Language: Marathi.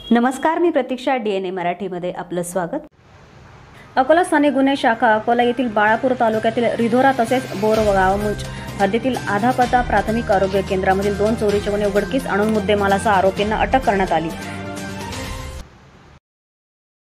नमस्कार, मी प्रतीक्षा. DNA मराठीमध्ये आपलं स्वागत. अकोला स्थानिक गुन्हे शाखा अकोला येथील बाळापूर तालुक्यातील रिधोरा तसेच बोरगावमुच हद्दीतील आधापता प्राथमिक आरोग्य केंद्रामधील 2 चोरीचे गुन्हे उघडकीस आणून मुद्देमालासह आरोपींना अटक करण्यात आली.